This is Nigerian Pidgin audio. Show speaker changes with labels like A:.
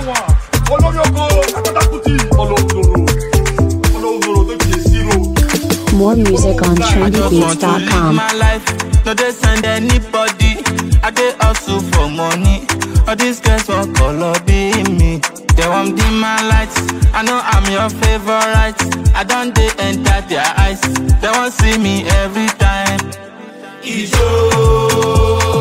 A: More music on trendybeats.com.
B: My life, no they send anybody. I dey hustle for money. All these girls want color be me. They want dim my lights. I know I'm your favorite. I don't they enter their eyes. They want see me every time. Ijo.